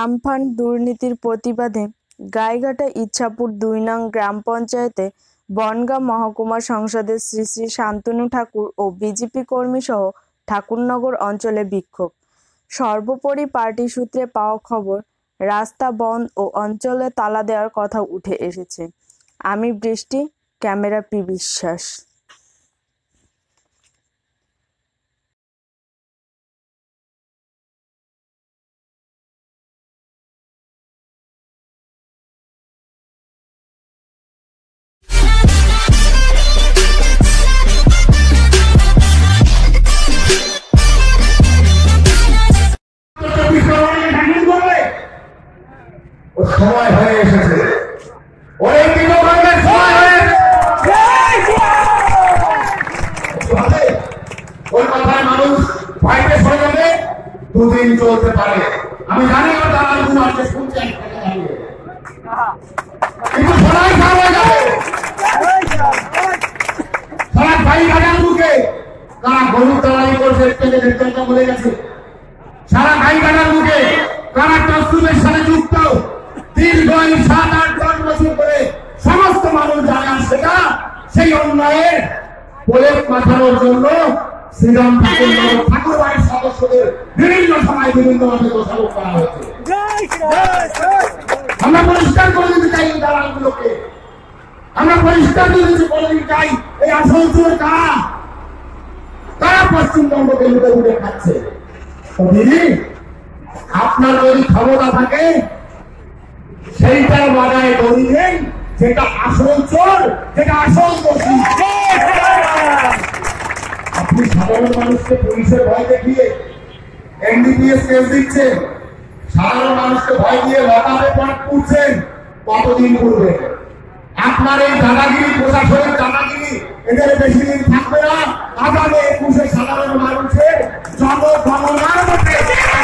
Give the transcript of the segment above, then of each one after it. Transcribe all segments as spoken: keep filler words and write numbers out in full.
Amphan দুর্নীতির প্রতিবাদে গাইঘাটা ইচ্ছাপুর দুই নং গ্রাম পঞ্চায়েতে বনগাঁ মহকুমা সংসদের শ্রী শ্রী শান্তনু ঠাকুর ও বিজেপি কর্মী সহ ঠাকুরনগর অঞ্চলে বিক্ষোভ। সর্বোপরি পার্টি সূত্রে পাওয়া খবর, রাস্তা বন্ধ ও অঞ্চলে তালা দেওয়ার কথা উঠে এসেছে। আমি বৃষ্টি, ক্যামেরা পি বিশ্বাস। সময় হয়ে এসেছে, অনেক বিনোদনের সময় হয়ে ওই কথায় মানুষ ভয়তে সরে যাবে, দুদিন চলতে পারে। আমি জানি না তারা আজকে শুনছেন, কিন্তু সবাই হয়ে যাবে। সারা গাইঘাটার মুখে কারা গরুর দালালি করছে বলে গেছে, সারা গাইঘাটার মুখে কারা তসরুপের সাথে যুক্ত দীর্ঘ সাত আট দশ বছর করে সমস্ত মানুষ জানে, সেটা সেই অন্যায়ের প্রলেপ মাথানোর জন্য শ্রীরাম ঠাকুর ঠাকুর বাড়ির সদস্যদের বিভিন্ন সময় বিভিন্ন ভাবে দোষারোপ করা হয়েছে। আমরা পরিষ্কার করে দিতে চাই এই দালালগুলোকে, আমরা পরিষ্কার করে দিতে চাই এই আসল চোর কারা, তারা পশ্চিমবঙ্গকে লুটে লুটে খাচ্ছে। তো দিদি, আপনার যদি ক্ষমতা থাকে সেইটা বাজায় দড়ি নেই, যেটা আসল চোর, যেটা আসল দোষী। আপনি সাধারণ মানুষকে পুলিশের ভয় দেখিয়ে এনডিপিএস কেস দিচ্ছেন, সাধারণ মানুষকে ভয় দিয়ে লটাবে পয়েন্ট করছেন, কতদিন করবে? আপনার এই দাদাগিরি, প্রশাসনের দাদাগিরি এদের বেশি দিন থাকবে না। আগামী একুশে সাধারণ মানুষের জনগণনার মধ্যে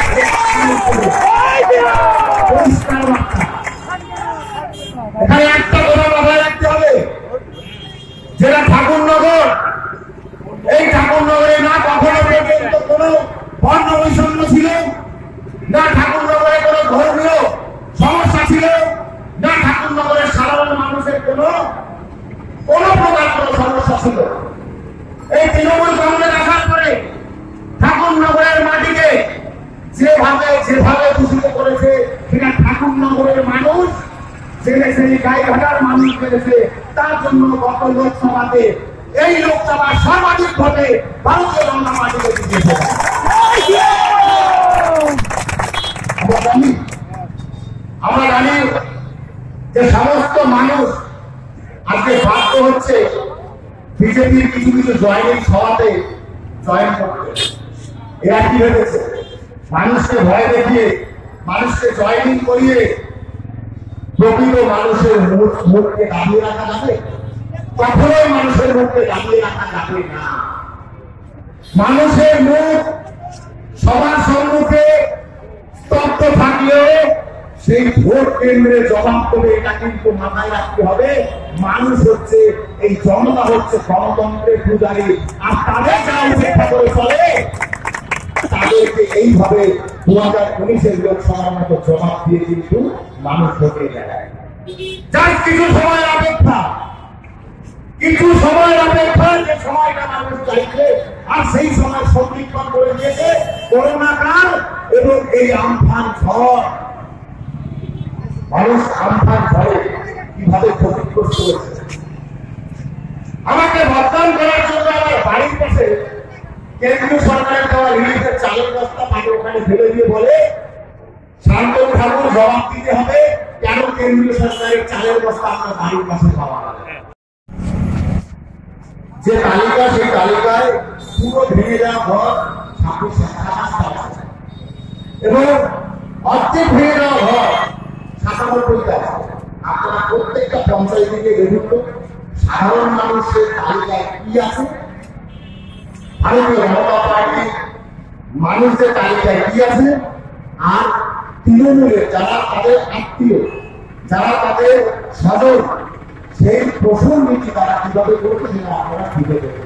পরিষ্কার বার্তা। এখানে একটা কথা মাথায় রাখতে হবে, যেটা ঠাকুরনগর, এই ঠাকুরনগরে না কখনো পর্যন্ত কোন বর্ণ বৈষম্য ছিল, না ঠাকুরনগরে কোন ধর্মীয় সমস্যা ছিল, না ঠাকুরনগরের সাধারণ মানুষের কোন কোন প্রকার কোন সমস্যা ছিল। এই তৃণমূল কংগ্রেস আসার পরে ঠাকুরনগরের মাটিকে যেভাবে যেভাবে দূষিত করেছে, সেটা ঠাকুরনগরের মানুষ জেনেছে, গাইঘাটার মানুষ জেনেছে। তার জন্য গত লোকসভাতে এই লোকসভা সর্বাধিক ভোটে ভারতীয় জনতা পার্টিকে জিতেছে। আমরা জানি আমরা জানি যে সমস্ত মানুষ আজকে বাধ্য হচ্ছে বিজেপির কিছু কিছু জয়েনিং সভাতে জয়েন করতে। এরা কি ভেবেছে, মানুষকে ভয় দেখিয়ে, মানুষকে জয়েনিং করিয়ে প্রকৃত মানুষের মুখ মুখকে দাবিয়ে রাখা যাবে? কখনোই মানুষের মুখকে দাবিয়ে রাখা যাবে না। মানুষের মুখ সবার সম্মুখে স্তব্ধ থাকলেও সেই ভোট কেন্দ্রে জবাব দেবে, এটা কিন্তু মাথায় রাখতে হবে। মানুষ হচ্ছে, এই জনতা হচ্ছে গণতন্ত্রের পূজারী, আর তাদের যারা উপেক্ষা করে চলে তাদেরকে এইভাবে দু হাজার উনিশের লোকসভার মতো জবাব দিয়ে কিন্তু মানুষ ভোটে দেয়। যার কিছু সময় অপেক্ষা, কিছু সময় অপেক্ষা, যে সময়টা মানুষ চাইছে, আর সেই সময় সন্ধিক্ষণ করে দিয়েছে করোনা কাল এবং এই আমফান ঝড়। মানুষ আমফান ঝড়ে কিভাবে ক্ষতিগ্রস্ত হয়েছে। আমাকে মতদান করার জন্য আমার বাড়ির পাশে কেন্দ্রীয় সরকারের দেওয়া রিলিফের চালের বস্তা পানি ওখানে ফেলে দিয়ে বলে, শান্তনু ঠাকুর জবাব দিতে হবে কেন কেন্দ্রীয় সরকারের চালের বস্তা আপনার বাড়ির পাশে পাওয়া যাবে। যে তালিকা, সেই তালিকায় পুরো ভেঙে যাওয়া ঘর ছাব্বিশ সাতাশটা এবং অর্ধেক ভেঙে যাওয়া ঘর সাতানব্বইটা আছে। আপনারা প্রত্যেকটা পঞ্চায়েত থেকে দেখুন তো সাধারণ মানুষের তালিকায় কি আছে, ভারতীয় জনতা পার্টি মানুষদের তালিকায় কি আছে, আর তৃণমূলের যারা তাদের আত্মীয়, যারা তাদের স্বজন, সেই পোষণ নীতি তারা কিভাবে করছে সেটা আপনারা খুঁজে দেখুন।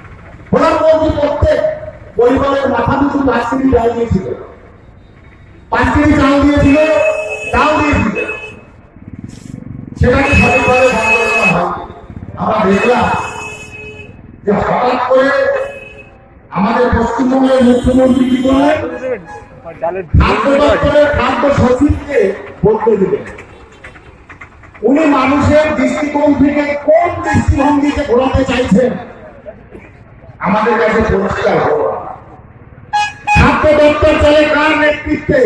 প্রধানমন্ত্রী প্রত্যেক পরিবারের মাথা পিছু পাঁচ কোটি টাকা দিয়েছিল। পাঁচ কেজি চাল দিয়েছিল, তাও দিয়েছিল, সেটাকে সঠিকভাবে বন্ধ করা হয়। আমরা দেখলাম যে হঠাৎ করে আমাদের পশ্চিমবঙ্গের মুখ্যমন্ত্রী কি করলেন, খাদ্য দপ্তরের খাদ্য সচিবকে বলতে দিলেন। উনি মানুষের দৃষ্টিকোণ থেকে কোন দৃষ্টিভঙ্গিকে ঘোরাতে চাইছেন আমাদের কাছে পরিষ্কার হলো। খাদ্য দপ্তর চলে কার নেতৃত্বে,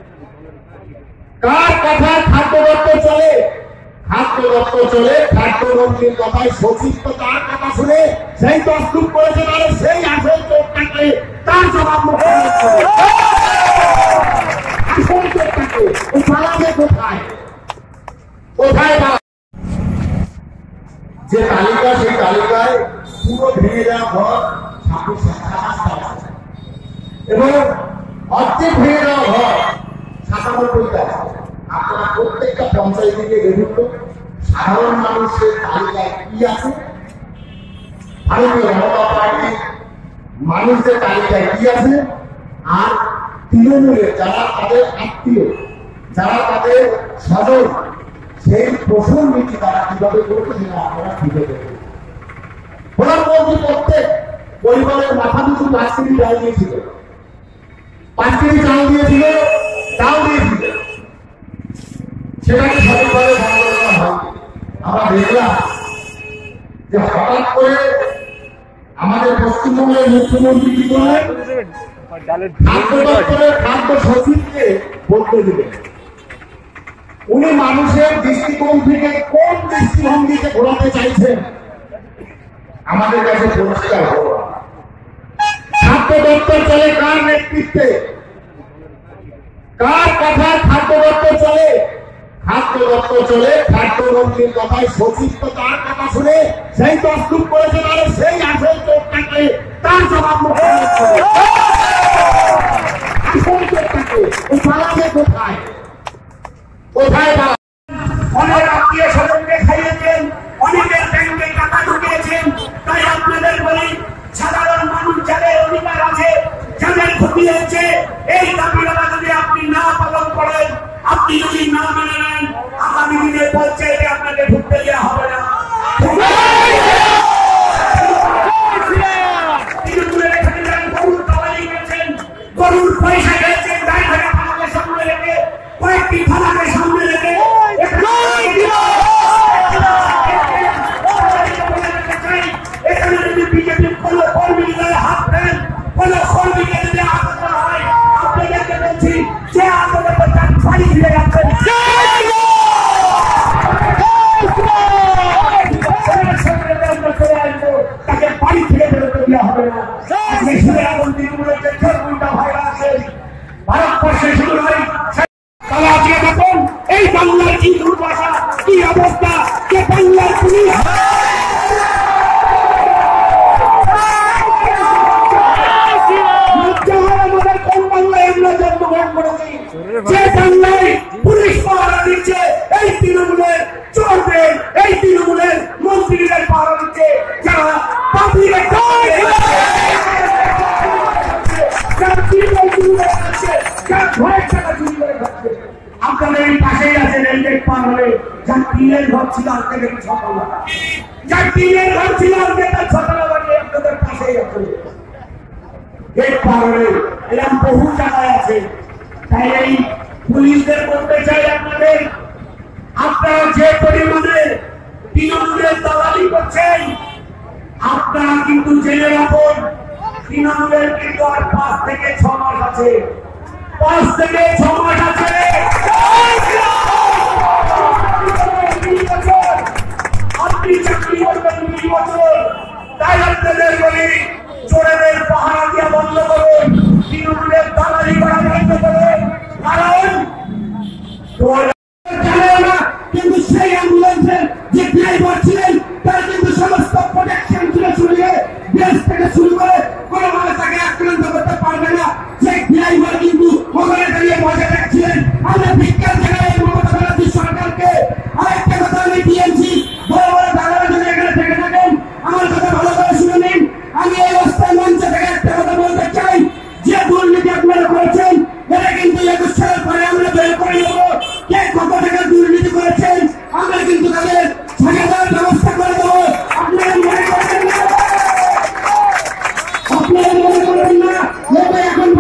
কার কথায় খাদ্য দপ্তর চলে? খাদ্য দপ্তর চলে খাদ্যমন্ত্রীর কথায়। সচিব তো তার কথা শুনে সেই তসলুপ করেছে, তাহলে সেই আসল চোখটাকে তার জবাব আসল চোখটাকে ও পালাবে কোথায়, কোথায় যে তালিকা, সেই তালিকায় পুরো ভেঙে যাওয়া ঘর ছাব্বিশ এবং অর্ধেক ভেঙে যাওয়া ঘর সাতানব্বইটা। আপনারা প্রত্যেকটা পঞ্চায়েতে গিয়ে দেখুন তো সাধারণ মানুষের তালিকায় কি আছে, ভারতীয় জনতা পার্টির মানুষদের তালিকায় কি আছে, আর তৃণমূলের যারা তাদের আত্মীয়, যারা তাদের স্বজন, সেই পোষণ নীতি তারা কিভাবে করবে সেটা আপনারা খুঁজে দেবেন। প্রধানমন্ত্রী প্রত্যেক পরিবারের মাথা পিছু পাঁচ কেজি চাল দিয়েছিল, পাঁচ কেজি চাল দিয়েছিল, তাও দিয়েছিল, সেটাকে সঠিকভাবে বন্ধ করা হয়। আমরা দেখলাম যে হঠাৎ করে আমাদের পশ্চিমবঙ্গের মুখ্যমন্ত্রী কি করলেন, খাদ্য দপ্তরের খাদ্য সচিবকে বলতে দিলেন। উনি মানুষের দৃষ্টিকোণ থেকে কোন দৃষ্টিভঙ্গিকে ঘোরাতে চাইছেন আমাদের কাছে পরিষ্কার হলো। খাদ্য দপ্তর চলে কার নেতৃত্বে, কার কথায় খাদ্য দপ্তর চলে? খাদ্য দপ্তর চলে খাদ্যমন্ত্রীর কথায়। সচিব তো তার কথা শুনে সেই তসলুপ করেছে, তাহলে সেই আসল চোখটাকে তার জবাব আসল চোখটাকে ও পালাবে কোথায়, কোথায়? অনেক আত্মীয় স্বজনকে খাইয়েছেন, অনেকের ব্যাংকে টাকা ঢুকিয়েছেন। তাই আপনাদের বলি, সাধারণ মানুষ যাদের অধিকার আছে, যাদের ক্ষতি হচ্ছে, এই দাবিগুলো যদি আপনি না পালন করেন, আপনি যদি না মেনে নেন, আগামী দিনে পঞ্চায়েতে আপনাকে ঢুকতে দেওয়া হবে না। গরুর দালালি করেছেন, গরুর পয়সা খেয়েছেন, গায়ে ঘরে থানাকে সামনে রেখে, কয়েকটি থানাকে সামনে রেখে এখানে যদি বিজেপির কোন কর্মীর গায়ে হাত দেন, কোন কর্মীকে যদি আঘাত করা হয়, আপনাদেরকে বলছি যে আন্দোলন তার বাড়ি ফিরে যাচ্ছেন। তাকে বাড়ি থেকে বেরোতে দেওয়া হবে না। ভারতবর্ষে শুরু হয়, তারা আজকে দেখুন এই বাংলার কি দুর্দশা, কি অবস্থা, যে বাংলার পুলিশ আমাদের কোন বাংলায় আমরা জন্মগ্রহণ করেছি, যে বাংলায় পুলিশ পাহারা দিচ্ছে এই তৃণমূলের চোরদের, এই তৃণমূলের মন্ত্রীদের পাহারা দিচ্ছে, যারা পাবলিকের আপনাদের এই পাশেই আছে রেলগেট পার হলে, যার টিনের ঘর ছিল আজকে দেখি সকালবেলা, যার টিনের ঘর ছিল আজকে তার সকালবেলা আপনাদের পাশেই আছে গেট পার হলে। এরকম বহু জায়গায় আছে। তাই এই পুলিশদের বলতে চাই আপনাদের, আপনারা যে পরিমাণে তৃণমূলের দালালি করছেন, আপনারা কিন্তু জেনে রাখুন তৃণমূলের কিন্তু আর পাঁচ থেকে ছ মাস আছে, পাঁচ থেকে ছ মাস আছে। আপনি চাকরি করবেন দুই বছর। তাই আপনাদের বলি, চোরেদের পাহারা দিয়া বন্ধ করুন, তৃণমূলের দালালি করা বন্ধ করুন। কারণ কিন্তু সেই অ্যাম্বুলেন্সের যে ড্রাইভার ছিলেন তার কিন্তু সমস্ত প্রোটেকশন ছিল শুনিয়ে দেশ থেকে শুরু করে কোনোভাবে তাকে আক্রান্ত করতে পারবে না। সেই ড্রাইভার কিন্তু ওখানে দাঁড়িয়ে বসে থাকছিলেন।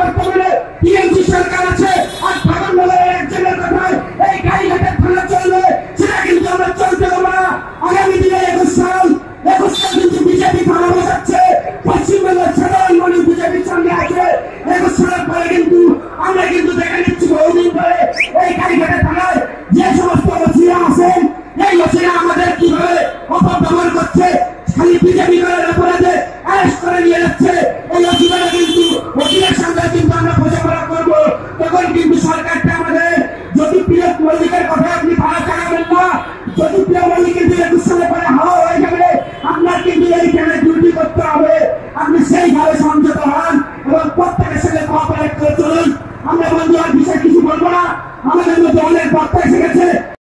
বর্তমানে টিএমসি সরকার আছে আর ঠাকুরনগরের একজনের কথায় এই গাইঘাটের থানা চলবে, সেটা কিন্তু আমরা চলতে দেবো না। আগামী দিনে একুশ সাল একুশ সাল কিন্তু বিজেপি থানা বসাচ্ছে, পশ্চিমবঙ্গের সাধারণ মানুষ বিজেপির সঙ্গে আছে। একুশ সালের পরে কিন্তু আমরা কিন্তু দেখে নিচ্ছি বহুদিন ধরে এই গাইঘাটের থানায় যে সমস্ত ওসিরা আছেন, এই ওসিরা আমাদের কিভাবে অপব্যবহার করছে, খালি বিজেপি করার অপরাধে অ্যারেস্ট করে নিয়ে যাচ্ছে। এই ওসিরা কিন্তু ওসিদের সঙ্গে কিন্তু আমরা বোঝাপড়া করবো, তখন কিন্তু সরকারটা আমাদের জ্যোতিপ্রিয় মল্লিকের কথা আপনি ভাড়া চালাবেন না। জ্যোতিপ্রিয় মল্লিক কিন্তু একুশ সালে পরে হাওয়া